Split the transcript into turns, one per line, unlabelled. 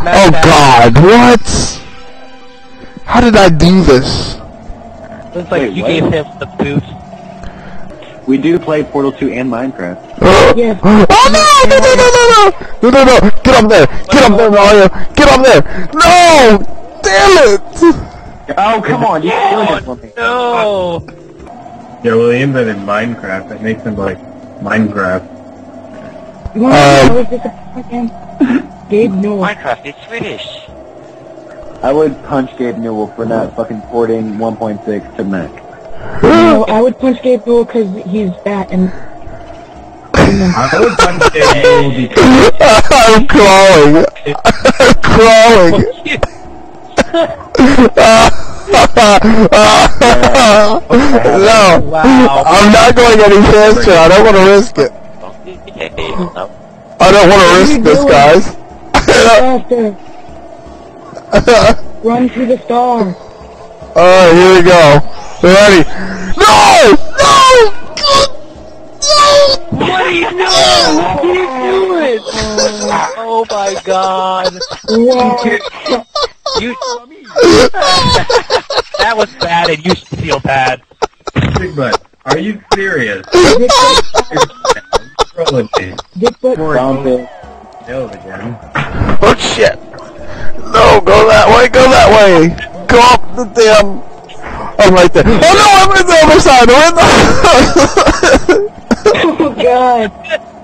Oh God, what? How did I do this?
Looks like you gave him the boot.
We do play Portal 2 and Minecraft.
Yes.
Oh no! No! Get up there! Get up there, Mario! Get up there! No! Damn it!
Oh, come on, you killed it for me.
No!
Yeah, well, they invented Minecraft. That makes them like Minecraft.
I was disappointed. Gabe Newell.
Minecraft is Swedish.
I would punch Gabe Newell for not fucking porting 1.6 to Mac.
No, I would punch Gabe Newell because he's fat and...
I would punch Gabe Newell because
I'm crawling! I'm crawling! No!
Wow.
I'm not going any faster, I don't want to risk it. I don't want to risk this, guys.
Faster. Run to the star.
Alright, here we go. Ready? No! No!
What are you doing? What are you doing? Oh my God. You... That was bad and you should feel bad.
Big Butt, are you serious? Rolling me.
Bigfoot.
Nailed again.
Oh shit! No, go that way, go that way! Go up the damn... I'm right there. Oh no, I'm in the other side! I'm in the...
Oh God.